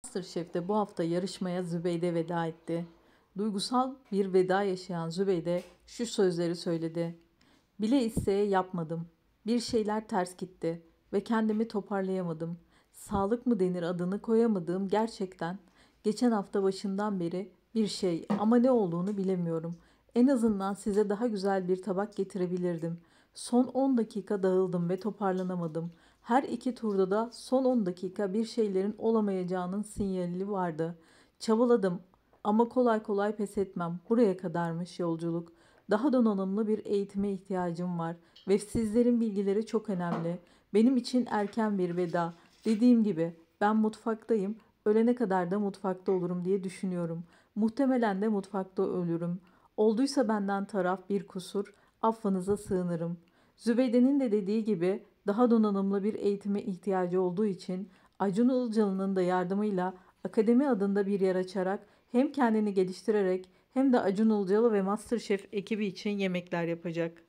MasterChef'te bu hafta yarışmaya Zübeyde veda etti. Duygusal bir veda yaşayan Zübeyde şu sözleri söyledi. Bile isteye yapmadım. Bir şeyler ters gitti ve kendimi toparlayamadım. Sağlık mı denir adını koyamadığım gerçekten geçen hafta başından beri bir şey ama ne olduğunu bilemiyorum. En azından size daha güzel bir tabak getirebilirdim. Son 10 dakika dağıldım ve toparlanamadım. Her iki turda da son 10 dakika bir şeylerin olamayacağının sinyali vardı. Çabaladım ama kolay kolay pes etmem. Buraya kadarmış yolculuk. Daha donanımlı bir eğitime ihtiyacım var ve sizlerin bilgileri çok önemli. Benim için erken bir veda. Dediğim gibi ben mutfaktayım. Ölene kadar da mutfakta olurum diye düşünüyorum. Muhtemelen de mutfakta ölürüm. Olduysa benden taraf bir kusur, affınıza sığınırım. Zübeyde'nin de dediği gibi daha donanımlı bir eğitime ihtiyacı olduğu için Acun Ilıcalı'nın da yardımıyla akademi adında bir yer açarak hem kendini geliştirerek hem de Acun Ilıcalı ve MasterChef ekibi için yemekler yapacak.